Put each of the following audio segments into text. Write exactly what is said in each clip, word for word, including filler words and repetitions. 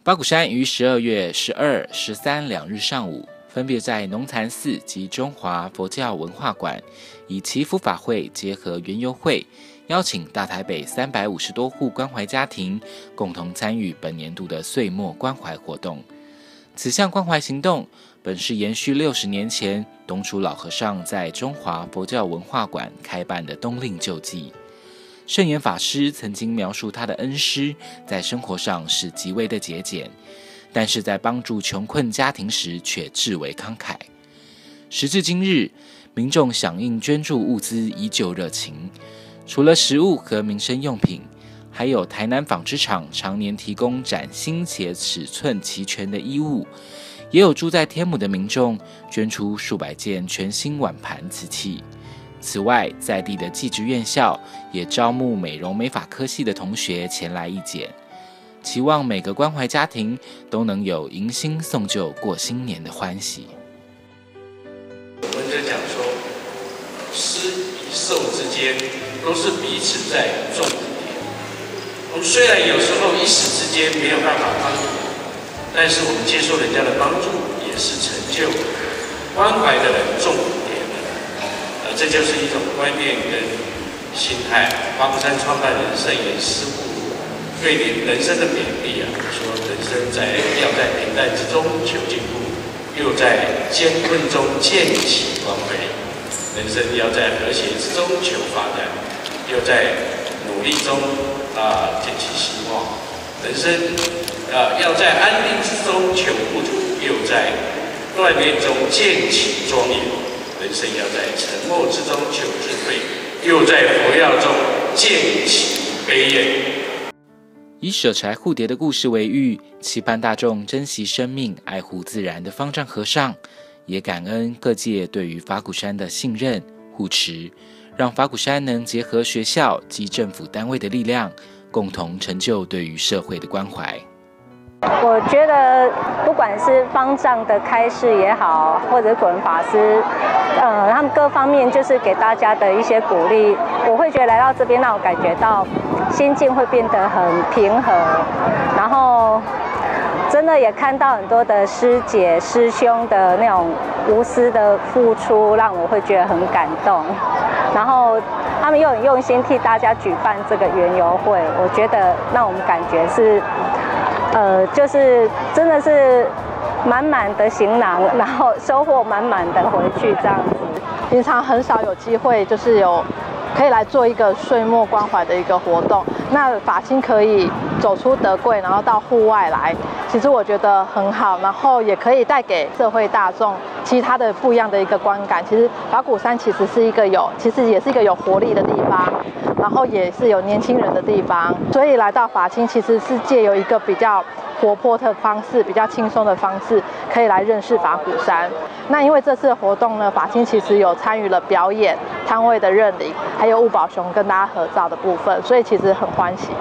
八股山于十二月十二、十三两日上午，分别在农禅寺及中华佛教文化馆，以祈福法会结合园游会，邀请大台北三百五十多户关怀家庭共同参与本年度的岁末关怀活动。此项关怀行动本是延续六十年前东楚老和尚在中华佛教文化馆开办的冬令救济。圣严法师曾经描述他的恩师在生活上是极为的节俭，但是在帮助穷困家庭时却至为慷慨。时至今日，民众响应捐助物资依旧热情，除了食物和民生用品，还有台南纺织厂常年提供崭新且尺寸齐全的衣物，也有住在天母的民众捐出数百件全新碗盘瓷器。此外，在地的技职院校也招募美容美发科系的同学前来义剪，期望每个关怀家庭都能有迎新送旧过新年的欢喜。 我们就讲说，施与受之间都是彼此在种的点。我们虽然有时候一时之间没有办法帮助，但是我们接受人家的帮助也是成就。关怀的人种点的人，呃，这就是一种观念跟心态。八股山创办人圣严师父对你人生的勉励啊，说人生在要在平淡之中求进步，又在艰困中建起光辉；人生要在和谐之中求发展，又在努力中啊建起希望；人生啊要在安定之中求富足，又在锻炼中建起庄严；人生要在沉默之中求智慧，又在佛药中建起悲愿。 以舍柴护蝶的故事为喻，期盼大众珍惜生命、爱护自然的方丈和尚，也感恩各界对于法鼓山的信任护持，让法鼓山能结合学校及政府单位的力量，共同成就对于社会的关怀。 我觉得不管是方丈的开示也好，或者果仁法师，呃，他们各方面就是给大家的一些鼓励，我会觉得来到这边让我感觉到心境会变得很平和，然后真的也看到很多的师姐师兄的那种无私的付出，让我会觉得很感动。然后他们又很用心替大家举办这个园游会，我觉得让我们感觉是。呃，就是真的是满满的行囊，然后收获满满的回去这样子。 平常很少有机会，就是有可以来做一个岁末关怀的一个活动。那法亲可以走出德贵，然后到户外来，其实我觉得很好，然后也可以带给社会大众其他的不一样的一个观感。其实法鼓山其实是一个有，其实也是一个有活力的地方。然后也是有年轻人的地方，所以来到法亲其实是借由一个比较活泼的方式，比较轻松的方式，可以来认识法鼓山。那因为这次的活动呢，法亲其实有参与了表演、摊位的认领，还有悟宝熊跟大家合照的部分，所以其实很欢喜。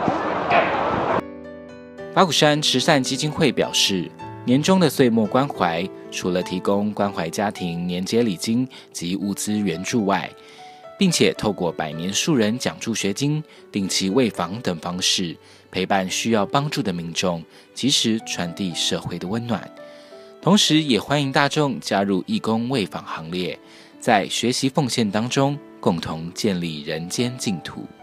法鼓山慈善基金会表示，年终的岁末关怀，除了提供关怀家庭年节礼金及物资援助外，并且透过百年树人奖助学金、定期慰访等方式，陪伴需要帮助的民众，及时传递社会的温暖。同时也欢迎大众加入义工慰访行列，在学习奉献当中，共同建立人间净土。